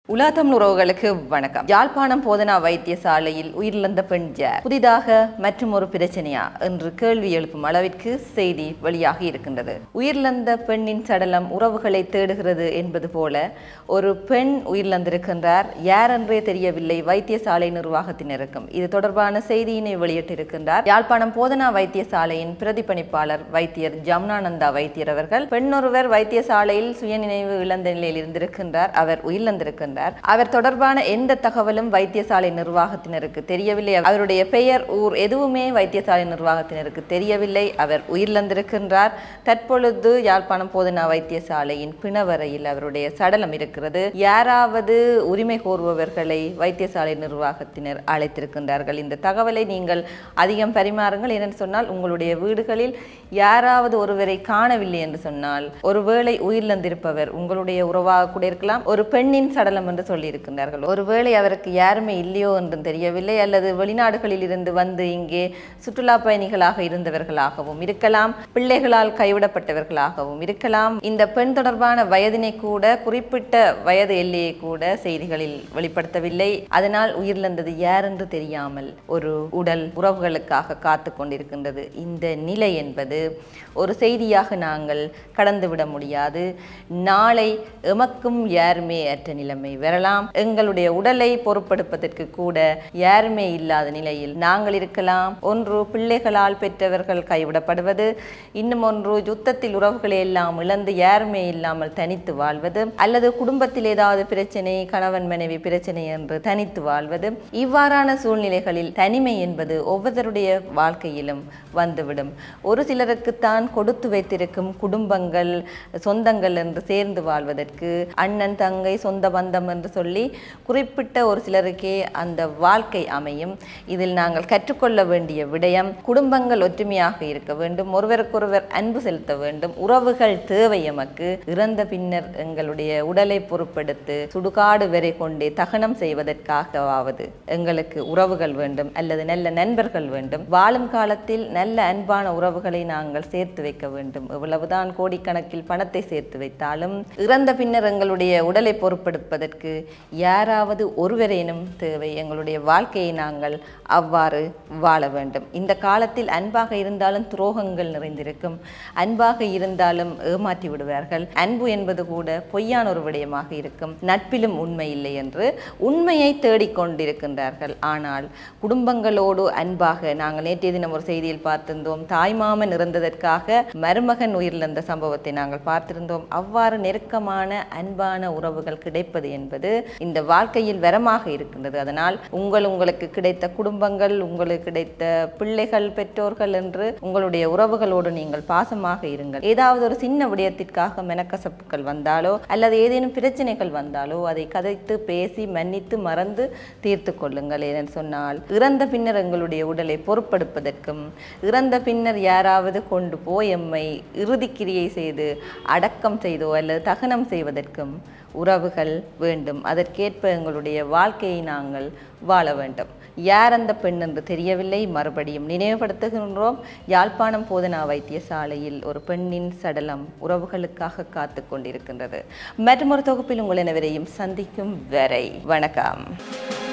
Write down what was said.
உலகத்தமிழ் உறவுகளுக்கு வணக்கம். யாழ்ப்பாணம் போதனா வைத்தியசாலையில் உயிரிழந்த பெண் யார்? புதிதாக மற்றும் ஒரு பிரச்சனையா என்று கேள்வி எழுப்பும் அளவிற்கு செய்தி வெளியாகி இருக்கின்றது. உயிரிழந்த பெண்ணின் சடலம் உறவுகளை தேடுகிறது என்பது போல ஒரு பெண் உயிரிழந்திருக்கின்றார். யார் என்றே தெரியவில்லை வைத்தியசாலை நிர்வாகத்தினருக்கும். இது தொடர்பான செய்தியினை வெளியிட்டிருக்கின்றார் யாழ்ப்பாணம் போதனா வைத்தியசாலையின் பிரதிபலிப்பாளர் வைத்தியர் ஜமுனானந்தா வைத்தியர் அவர்கள். பெண்ணொருவர் வைத்தியசாலையில் சுயநினைவு இழந்த நிலையில் இருந்திருக்கின்றார். அவர் உயிரிழந்திருக்கின்றார். அவர் தொடர்பான எந்த தகவலும் வைத்தியசாலை நிர்வாகத்தினருக்கு தெரியவில்லை. அவருடைய பெயர், ஊர் எதுவுமே வைத்தியசாலை நிர்வாகத்தினருக்கு தெரியவில்லை. அவர் உயிரிழந்திருக்கின்றார். தற்பொழுது யாழ்ப்பாணம் போதனா வைத்தியசாலையின் பிணவரையில் அவருடைய சடலம் இருக்கிறது. யாராவது உரிமை கோருபவர்களை வைத்தியசாலை நிர்வாகத்தினர் அழைத்திருக்கின்றார்கள். இந்த தகவலை நீங்கள் அதிகம் பரிமாறுங்கள். ஏனென்று சொன்னால் உங்களுடைய வீடுகளில் யாராவது ஒருவரை காணவில்லை என்று சொன்னால், ஒருவேளை உயிரிழந்திருப்பவர் உங்களுடைய உறவாக கூட இருக்கலாம், ஒரு பெண்ணின் சடலம் என்று சொல்லி இருக்கின்றார்கள். ஒருவேளை அவருக்கு யாருமே இல்லையோ என்றும் தெரியவில்லை, அல்லது வெளிநாடுகளில் இருந்து வந்து இங்கே சுற்றுலா பயணிகளாக இருந்தவர்களாகவும் இருக்கலாம், பிள்ளைகளால் கைவிடப்பட்டவர்களாகவும் இருக்கலாம். இந்த பெண் தொடர்பான வயதினை கூட, குறிப்பிட்ட வயது எல்லையை கூட செய்திகளில் வெளிப்படுத்தவில்லை. அதனால் உயிரிழந்தது யார் என்று தெரியாமல் ஒரு உடல் உறவுகளுக்காக காத்து கொண்டிருக்கின்றது. இந்த நிலை என்பது ஒரு செய்தியாக நாங்கள் கடந்துவிட முடியாது. நாளை எமக்கும் யாருமே அற்ற நிலைமை வரலாம். எங்களுடைய உடலை பொறுப்பெடுப்பதற்கு கூட யாருமே இல்லாத நிலையில் நாங்கள் இருக்கலாம். ஒன்று பிள்ளைகளால் பெற்றவர்கள் கைவிடப்படுவது, இன்னும் ஒன்று யுத்தத்தில் உறவுகளை எல்லாம் இழந்து யாருமே இல்லாமல் தனித்து வாழ்வது, அல்லது குடும்பத்தில் ஏதாவது பிரச்சனை, கணவன் மனைவி பிரச்சனை என்று தனித்து வாழ்வது. இவ்வாறான சூழ்நிலைகளில் தனிமை என்பது ஒவ்வொருவருடைய வாழ்க்கையிலும் வந்துவிடும். ஒரு சிலருக்குத்தான் கொடுத்து வைத்திருக்கும் குடும்பங்கள், சொந்தங்கள் என்று சேர்ந்து வாழ்வதற்கு அண்ணன் தங்கை சொந்த பந்தம் என்று சொல்லி குறிப்பிட்ட ஒரு சிலருக்கே அந்த வாழ்க்கை அமையும். இதில் நாங்கள் கற்றுக்கொள்ள வேண்டிய விடயம், குடும்பங்கள் ஒற்றுமையாக இருக்க வேண்டும், ஒருவருக்கொருவர் அன்பு செலுத்த வேண்டும். உறவுகள் தேவை எமக்கு. இறந்த பின்னர் எங்களுடைய உடலை பொறுப்பெடுத்து சுடுகாடு வரை கொண்டே தகனம் செய்வதற்காகவாவது எங்களுக்கு உறவுகள் வேண்டும், அல்லது நல்ல நண்பர்கள் வேண்டும். வாழும் காலத்தில் நல்ல அன்பான உறவுகளை நாங்கள் சேர்த்து வைக்க வேண்டும். எவ்வளவுதான் கோடிக்கணக்கில் பணத்தை சேர்த்து வைத்தாலும் இறந்த பின்னர் எங்களுடைய உடலை பொறுப்பெடுப்பதற்கு யாராவது ஒருவரேனும் தேவை. எங்களுடைய வாழ்க்கையை நாங்கள் அவ்வாறு வாழ வேண்டும். இந்த காலத்தில் அன்பாக இருந்தாலும் துரோகங்கள் நிறைந்திருக்கும், அன்பாக இருந்தாலும் ஏமாற்றி விடுவார்கள். அன்பு என்பது கூட பொய்யான ஒரு விடயமாக இருக்கும். நட்பிலும் உண்மை இல்லை என்று உண்மையை தேடிக்கொண்டிருக்கின்றார்கள். ஆனால் குடும்பங்களோடு அன்பாக, நாங்கள் நேற்றைய தினம் ஒரு செய்தியில் பார்த்திருந்தோம், தாய்மாமன் இறந்ததற்காக மருமகன் உயிரிழந்த சம்பவத்தை நாங்கள் பார்த்திருந்தோம். அவ்வாறு நெருக்கமான அன்பான உறவுகள் கிடைப்பது என்பது இந்த வாழ்க்கையில் வரமாக இருக்கின்றது. அதனால் உங்களுக்கு கிடைத்த குடும்பங்கள், உங்களுக்கு கிடைத்த பிள்ளைகள், பெற்றோர்கள் என்று உங்களுடைய உறவுகளோடு நீங்கள் பாசமாக இருங்கள். ஏதாவது ஒரு சின்ன விடயத்திற்காக மெனக்கசப்புகள் வந்தாலோ அல்லது ஏதேனும் பிரச்சனைகள் வந்தாலோ அதை கதைத்து பேசி மன்னித்து மறந்து தீர்த்து கொள்ளுங்கள். ஏனென்று சொன்னால் இறந்த பின்னர் எங்களுடைய உடலை பொறுப்பெடுப்பதற்கும், இறந்த பின்னர் யாராவது கொண்டு போய் எம்மை இறுதிக்கிரியை செய்து அடக்கம் செய்தோ அல்லது தகனம் செய்வதற்கும் உறவுகள் வேண்டும். அதற்கேற்ப எங்களுடைய வாழ்க்கையை நாங்கள் வாழ வேண்டும். யார் அந்த பெண் என்று தெரியவில்லை. மறுபடியும் நினைவுபடுத்துகின்றோம், யாழ்ப்பாணம் போதனா வைத்தியசாலையில் ஒரு பெண்ணின் சடலம் உறவுகளுக்காக காத்து கொண்டிருக்கின்றது. மற்றொரு தொகுப்பில் உங்கள் அனைவரையும் சந்திக்கும் வரை வணக்கம்.